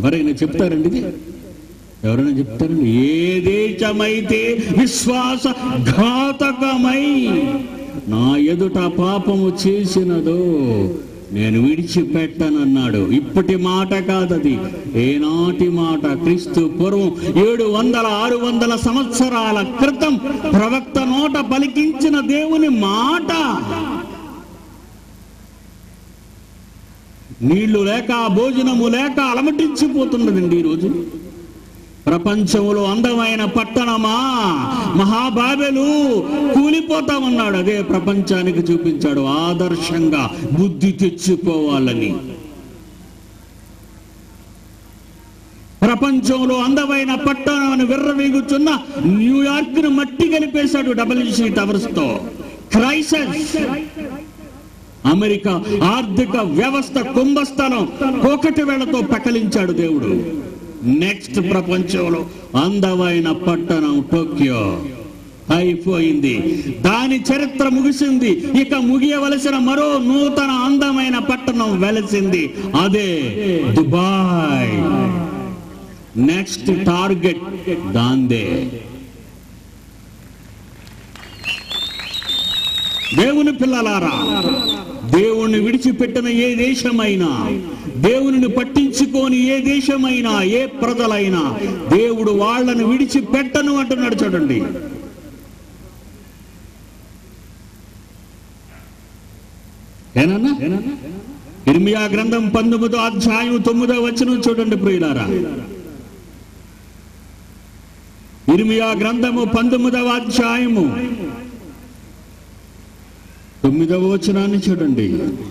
ఎవరైనా చెప్తారండి ఇది? ఎవరైనా చెప్తారండి? ఏ దేశమైతే విశ్వాస ఘాతకమై నా ఎదుట పాపము చేసినదో నేను విడిచిపెట్టనన్నాడు. ఇప్పటి మాట కాదది, ఏనాటి మాట. క్రీస్తు పూర్వం 700-600 సంవత్సరాల క్రితం ప్రవక్త నోట పలికించిన దేవుని మాట. నీళ్లు లేక, భోజనము లేక అలమటించిపోతున్నదండి ఈరోజు. ప్రపంచంలో అందమైన పట్టణమా మహాబాబెలు కూలిపోతామన్నాడు. అదే ప్రపంచానికి చూపించాడు ఆదర్శంగా బుద్ధి తెచ్చుకోవాలని. ప్రపంచంలో అందమైన పట్టణాన్ని విర్రవీగుచున్న న్యూయార్క్ ను మట్టి కలిపేశాడు WC టవర్స్ తో. క్రైసిస్. అమెరికా ఆర్థిక వ్యవస్థ కుంభస్థలం ఒకటి వేళతో పకలించాడు దేవుడు. నెక్స్ట్ ప్రపంచంలో అందమైన పట్టణం టోక్యో అయిపోయింది. దాని చరిత్ర ముగిసింది. ఇక ముగియవలసిన మరో నూతన అందమైన పట్టణం వెలసింది. అదే దుబాయ్. నెక్స్ట్ టార్గెట్ దాందే. దేవుని పిల్లలారా, దేవుణ్ణి విడిచిపెట్టిన ఏ దేశమైనా, దేవుని పట్టించుకోని ఏ దేశమైనా, ఏ ప్రజలైనా దేవుడు వాళ్ళని విడిచిపెట్టను అంటున్నాడు. చూడండి, ఏనన్నా? ఇర్మియా గ్రంథం 19వ అధ్యాయం 9వ వచనం చూడండి ప్రియులారా. ఇర్మియా గ్రంథము 19వ అధ్యాయము 9వ వచనాన్ని చూడండి.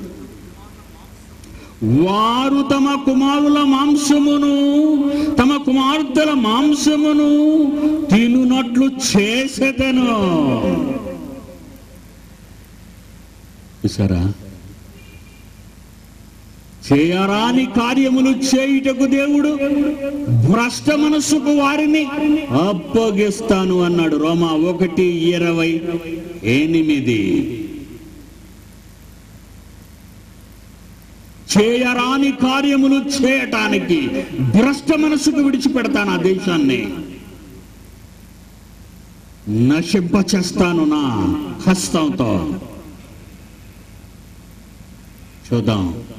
వారు తమ కుమారుల మాంసమును, తమ కుమార్తెల మాంసమును తినునట్లు చేసేదను. చూసారా? చేయరాని కార్యములు చేయుటకు దేవుడు భ్రష్ట మనస్సుకు వారిని అప్పగిస్తాను అన్నాడు. రోమా 1:28. చేయరాని కార్యములు చేయటానికి భ్రష్ట మనసుకు విడిచిపెడతాను ఆ దేశాన్ని, నశింపచేస్తాను నా హస్తంతో. చూద్దాం.